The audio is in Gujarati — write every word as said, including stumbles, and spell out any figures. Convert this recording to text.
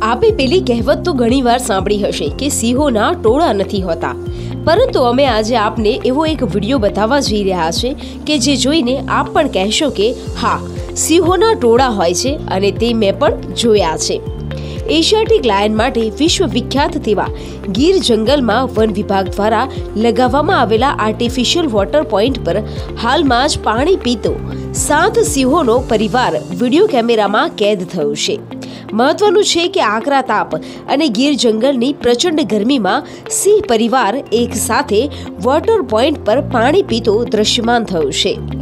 આપે પેલી કહેવત તો ઘણીવાર સાંભળી હશે કે સિંહોના ટોળા નથી હોતા, પરંતુ અમે આજે આપને એવો એક વિડીયો બતાવવા જઈ રહ્યા છે કે જે જોઈને આપ પણ કહેશો કે હા, સિંહોના ટોળા હોય છે અને તે મેં પણ જોયા છે। એશિયાટિક લાયન માટે વિશ્વ વિખ્યાત તેવા ગીર જંગલમાં વન વિભાગ દ્વારા લગાવવામાં આવેલા આર્ટિફિશિયલ વોટર પોઈન્ટ પર હાલમાં જ પાણી પીતો સાત સિંહોનો પરિવાર વિડીયો કેમેરામાં કેદ થયો છે। મહત્વનું છે કે આકરા તાપ અને ગીર જંગલની પ્રચંડ ગરમીમાં સિંહ પરિવાર એક સાથે વોટર પોઈન્ટ પર પાણી પીતો દ્રશ્યમાન થયો છે।